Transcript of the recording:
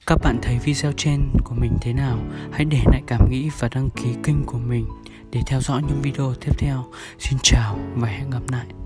Các bạn thấy video trên của mình thế nào? Hãy để lại cảm nghĩ và đăng ký kênh của mình để theo dõi những video tiếp theo. Xin chào và hẹn gặp lại.